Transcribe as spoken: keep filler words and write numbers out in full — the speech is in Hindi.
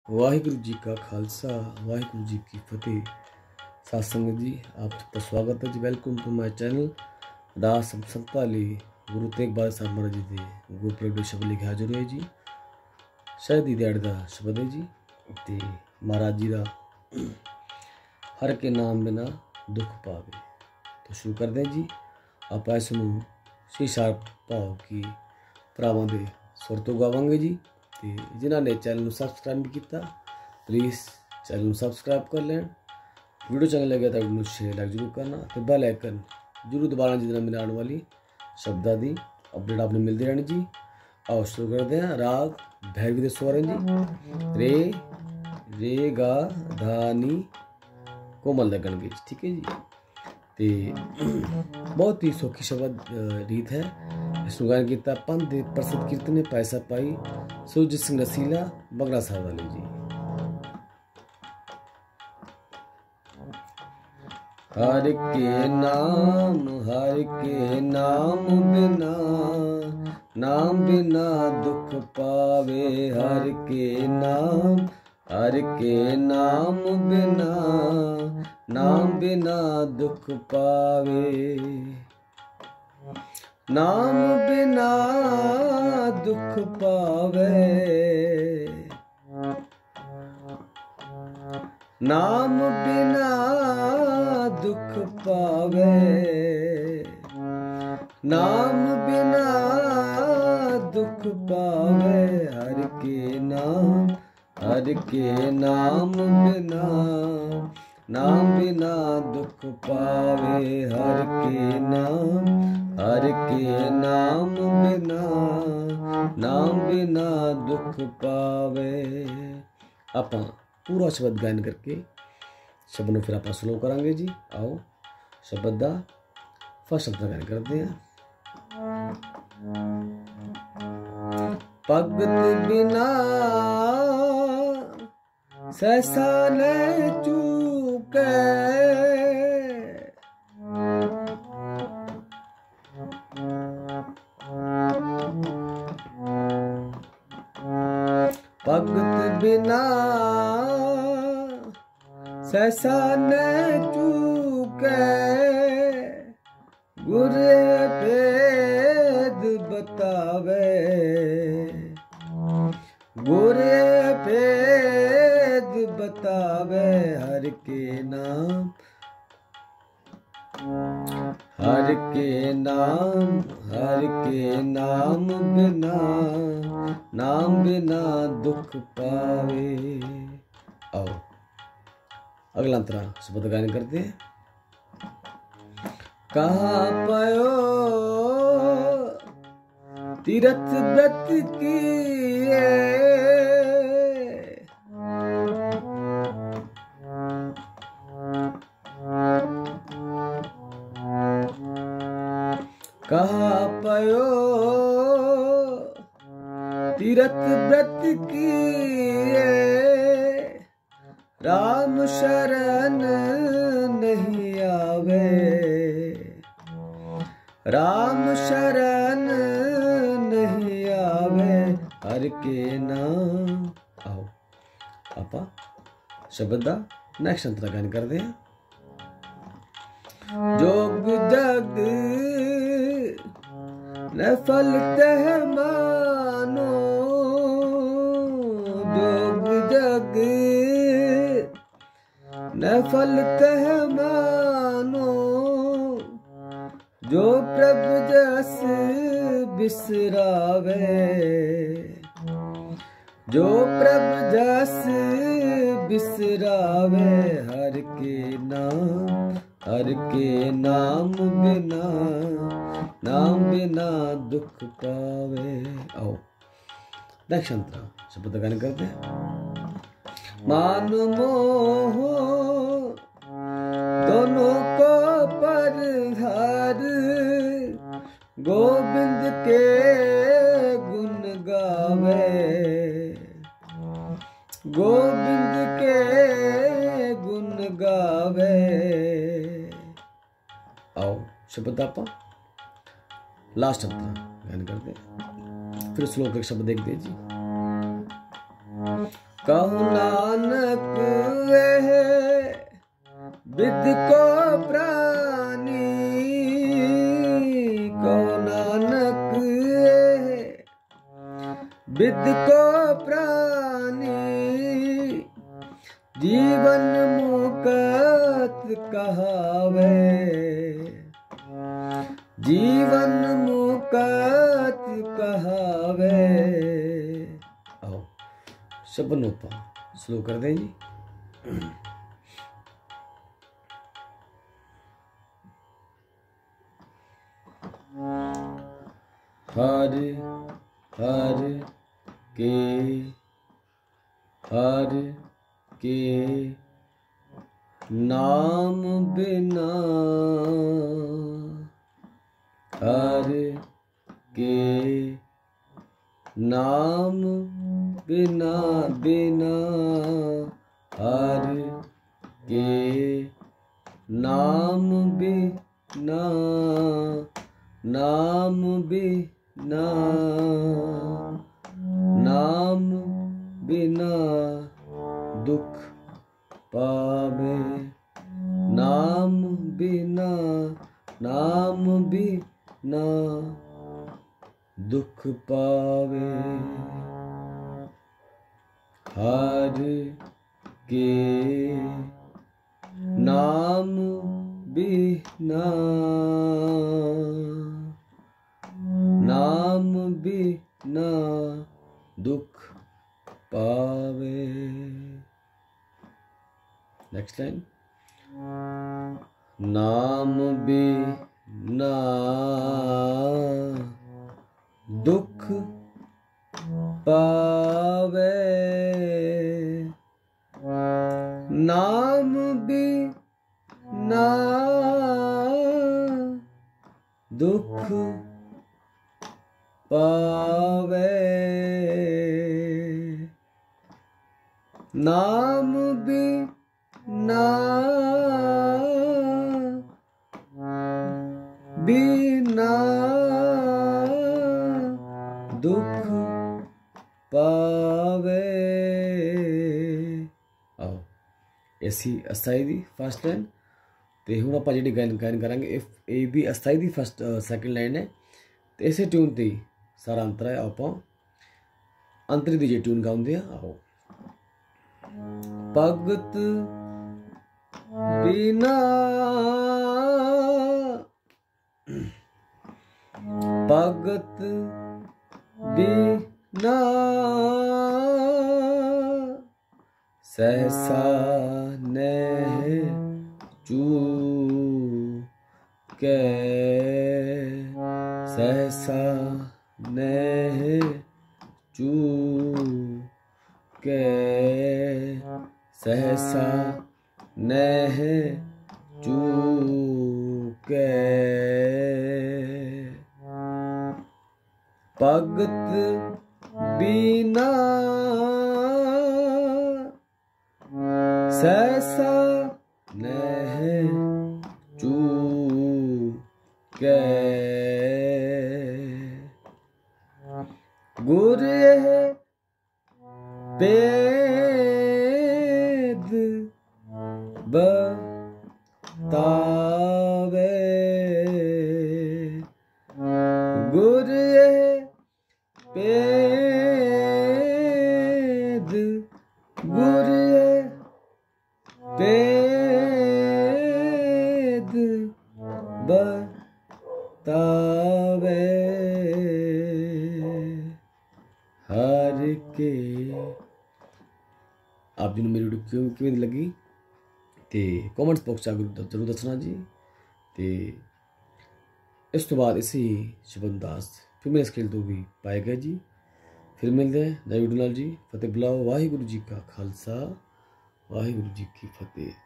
वाहिगुरु जी का खालसा वाहिगुरु जी की फतेह। साथ संगत जी आप सबका स्वागत है जी। Welcome to my channel. दास संता ली गुरु तेग बहादुर साहब महाराज जी के गुरप्रगट शब्द लिखे हाजिर होए जी। शहीदी दिहाड़े का शब्द है जी ते महाराज जी का हर के नाम बिना दुख पावे। तो शुरू कर दें जी। आप ऐसे शीशा भाव की भरावां दे सुर तो गावांगे जी। ते जिन्होंने चैनल सबसक्राइब नहीं किया प्लीज़ चैनल सबसक्राइब कर लें। वीडियो चंगा लगे तो वीडियो शेयर लाइक जरूर करना तो बेल आइकन जरूर दबाना जितना मेरे आने वाली शब्दां दी अपडेट आपने मिलती रहनी जी। आओ शुरू करते हैं। राग भैरवी दे स्वर हैं जी। रे रे गा धा नी कोमल लगन गे, ठीक है जी। तो बहुत ही सौखी शब्द रीत है। इसमें गायन किया पंथ प्रसिद्ध कीर्तन पैसा पाई सूरज सिंह रसीला बगड़ा साहब वाले जी। हर के नाम हर के नाम बिना नाम बिना दुख पावे। हर के नाम हर के नाम बिना नाम बिना दुख पावे। नाम बिना दुख पावे। नाम बिना दुख पावे। नाम बिना दुख पावे। हर के नाम हर के नाम बिना नाम बिना दुख पावे। हर के नाम हर के नाम बिना नाम बिना दुख पावे। आप पूरा शब्द गायन करके शब्द फिर आप स्लो करांगे जी। आओ शब्द का फर्स्ट शब्द गायन करते हैं। भगत बिना सहसा न चूके। भगत बिना सहसा न चूके। गुर भेद बतावे। गुर भेद बतावे। हर के नाम हर के नाम हर के नाम बिना नाम बिना दुख पावे। आओ अगला अंतरा शब्द गायन करते हैं। कहाँ पयो तीरथ व्रत किए। कहाँ पयो तीरथ व्रत किए। राम शरण नहीं आवे। राम शरण नहीं आवे। हर के नाम आओ आपा शब्द का नेक्स्ट अंतर गायन करते हैं। जोग जग न फल तह मानो। जोग जग न फल तह मानो। जो प्रभु जस बिसरावे। जो प्रभु जस बिसरावे। हर के नाम हर के नाम बिना नाम बिना दुख पावे। आओ दक्षिणता शब्द गायन करते हैं। मान मोह दोनों को परधार। गोविंद के गुण गावे। गोविंद के गुण गावे। आओ शब्द आपा लास्ट शब्द गायन करते हैं। फिर श्लोक एक शब्द देखते जी। कहु नानक है विद को प्राणी, कहु नानक है विद को प्राणी, जीवन मुकत कहावे, जीवन मुकत कहावे। आओ शबनोपा स्लो कर दें जी। हर हर के हर के नाम बिना, हर के नाम बिना बिना, हर के नाम बिना, नाम बिना, नाम बिना दुख पावे, नाम बिना, नाम बिना दुख पावे। हर के नाम बिना, नाम बिना दुख पावे। Next line. नाम बिना दुख पावे, नाम बिना दुख पावे, नाम बिना बिना दुख पावे। आओ ऐसी अस्थाई दी फर्स्ट लाइन तो हूँ आप जी गायन गायन करेंगे। इफ ए भी अस्थाई दी फर्स्ट सैकेंड लाइन है तो इसे ट्यून ते सारा अंतर है। आप अंतरी दी जी ट्यून गाँदे हैं। आओ भगत बिना भगत बिना सहसा नहीं चूके, सहसा नहीं चूके, सहसा नहीं चूके, भगत बिना सहसा नहीं चूके, गुर वेद बतावे, गुर वेद, गुर वेद बतावे। हर के आप जिन्होंने मेरी वीडियो क्यों किवें लगी तो कॉमेंट्स बॉक्स जरूर दसना जी। तो इस तो बाद इसी शबन दास फिर मेरे स्केल तो भी पाए गए जी। फिर मिलते हैं नई वीडियो नाल जी। फतेह बुलाओ। वाहिगुरु जी का खालसा, वाहिगुरु जी की फतेह।